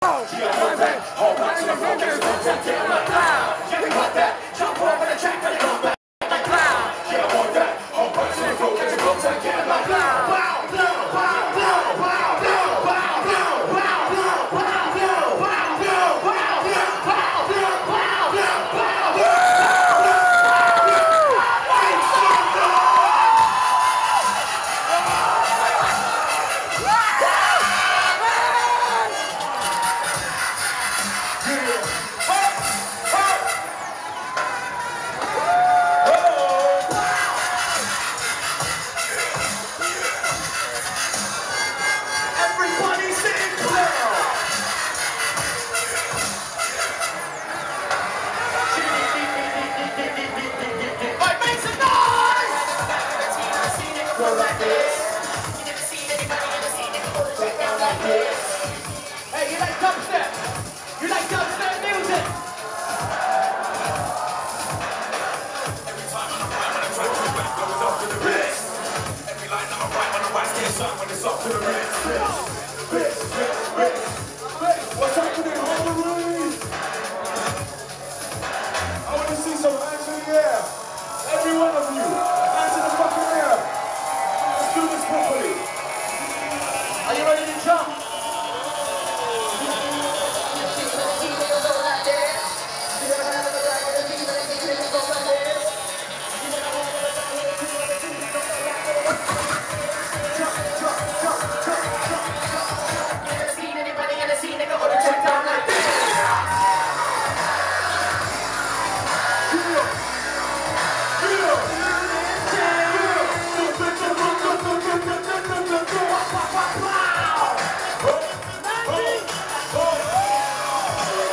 Hey, you like dubstep? You like dubstep music? Every time when I rhyme, when I try to rap, goes up to the wrist. Every line that I write, when I write, get shot when it's up to the wrist.